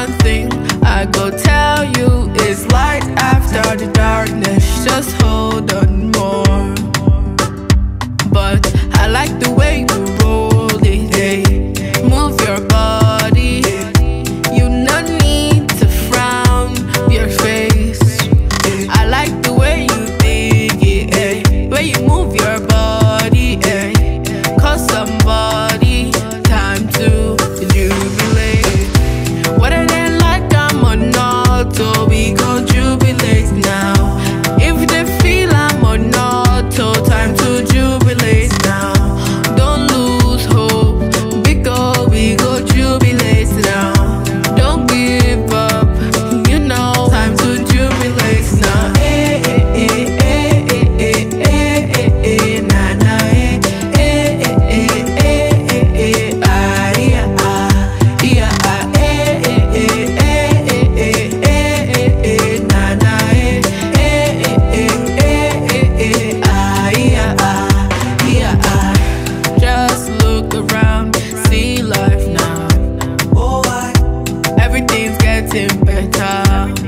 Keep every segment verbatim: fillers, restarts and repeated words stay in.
one thing I go tell you is light after the darkness. Just hold on more. But I like the way you roll it, hey. Move your body. You no need to frown your face. I like the way you dig it, hey. Way you move your body, hey. Cause somebody time to jubilate. Whether they like I'm on auto, we go jubilate now. If they feel I'm on auto, time to jubilate now. Don't lose hope, because we go jubilate now. Don't give up, you know, time to jubilate now. Eh, eh, eh, eh, eh, eh, eh, eh, na, na, eh, eh, eh, eh, eh, eh, eh, ah, yeah, ah, yeah, ah, eh, eh, eh, eh, eh, eh, eh, eh, na, na, eh, eh, eh, eh, eh, eh, ah, yeah, ah, yeah, ah. Just look around, see life now. Oh, I, everything's getting better.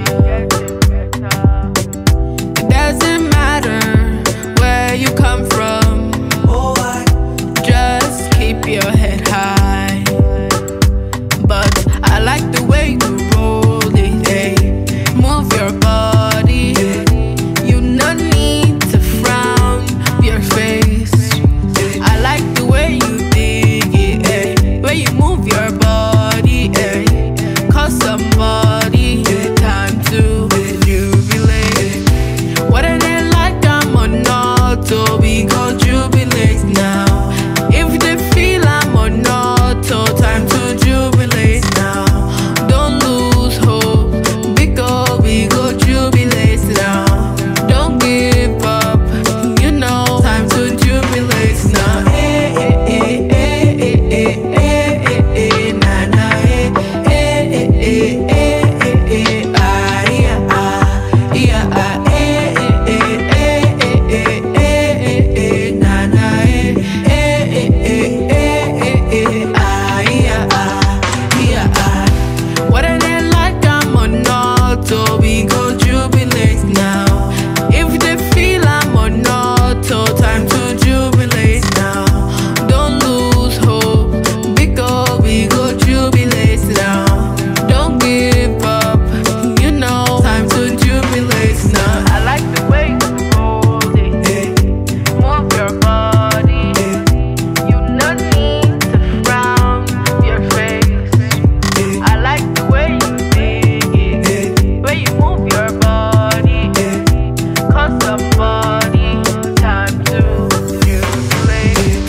It doesn't matter where you come from. Oh, I, just keep your head high. But I like the way you roll it, hey. Move your body. You no need to frown your face. I like the way you dig it, hey. Way you move your body, hey. Cause somebody time to jubilate. Whether they like I'm on auto, we go jubilate now. If they feel I'm on auto, time to jubilate now. Don't lose hope, because we go jubilate now. Don't give up, you know, time to jubilate now. Eh, eh, eh, eh, eh, eh, eh, eh, na, na, eh, eh, eh, eh, eh, eh, eh, ah, yeah, ah, yeah, ah, eh, eh, eh, eh, eh, eh, eh, eh, na, na, eh, eh, eh, eh, eh, eh, ah, yeah, ah, yeah, ah. Whether they like I'm on auto, we go jubilate now. If they feel I'm on auto, time to jubilate now. Don't lose hope, because we go jubilate now. Don't give up, you know, time to jubilate now. I like the way you roll it, hey. Move your body. You no need to frown your face. I like the way you dig it, way you move your body. Cause somebody time to jubilate.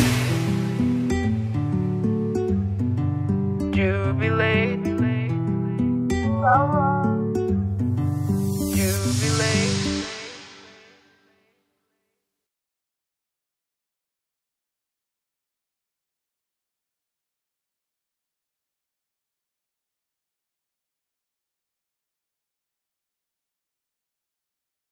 Jubilate.